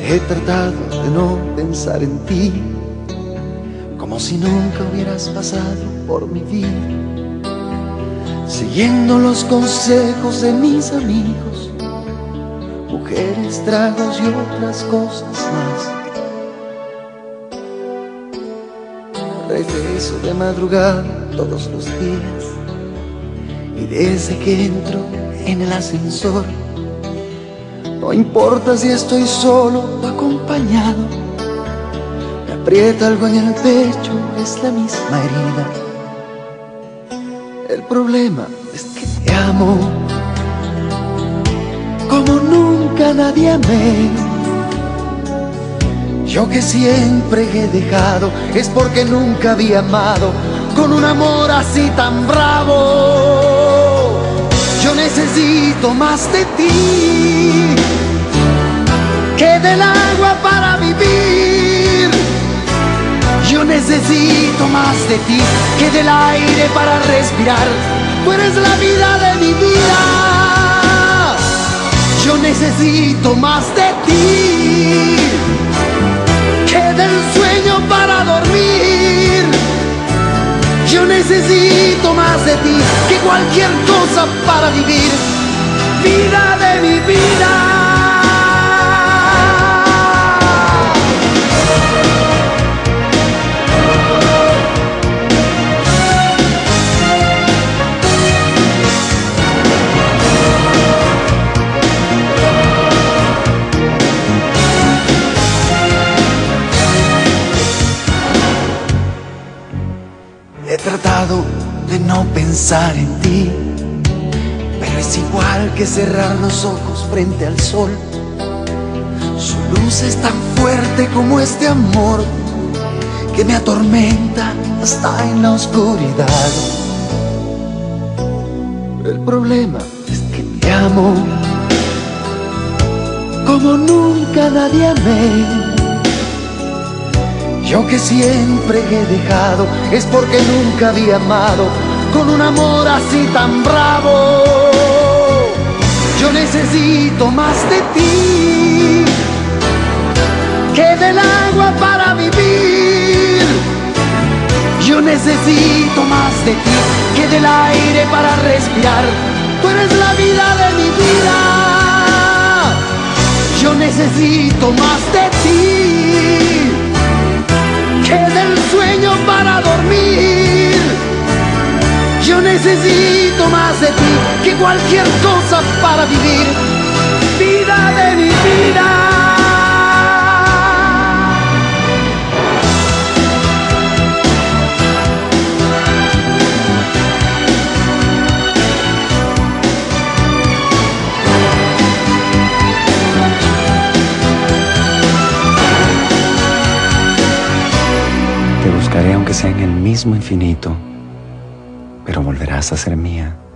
He tratado de no pensar en ti, como si nunca hubieras pasado por mi vida, siguiendo los consejos de mis amigos, mujeres, tragos y otras cosas más. Regreso de madrugada todos los días, y desde que entro en el ascensor, no importa si estoy solo o acompañado, me aprieta algo en el pecho, es la misma herida. El problema es que te amo como nunca nadie amé. Yo que siempre he dejado es porque nunca había amado con un amor así tan bravo. Yo necesito más de ti que del agua para vivir. Yo necesito más de ti que del aire para respirar. Tú eres la vida de mi vida. Yo necesito más de ti que del sueño para dormir. Yo necesito más de ti que cualquier cosa para vivir. Vida de mi vida. He tratado de no pensar en ti, pero es igual que cerrar los ojos frente al sol. Su luz es tan fuerte como este amor que me atormenta hasta en la oscuridad. El problema es que te amo como nunca nadie amé. Yo que siempre he dejado es porque nunca había amado con un amor así tan bravo. Yo necesito más de ti que del agua para vivir. Yo necesito más de ti que del aire para respirar. Tú eres la vida de mi vida. Yo necesito más de ti que del sueño para dormir. Yo necesito más de ti que cualquier cosa para vivir. Vida de mi vida. Te buscaré aunque sea en el mismo infinito, pero volverás a ser mía.